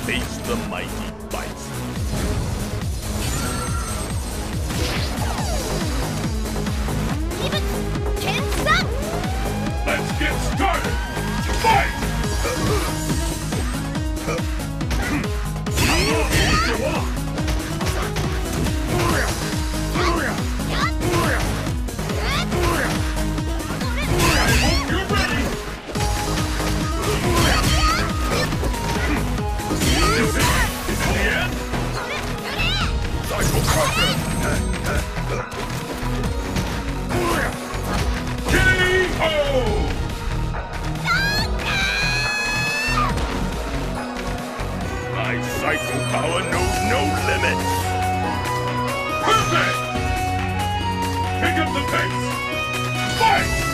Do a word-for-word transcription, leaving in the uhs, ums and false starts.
Face the mighty Bison. Let's get started! Fight! My psycho power knows no limits! Perfect! Pick up the pace! Fight!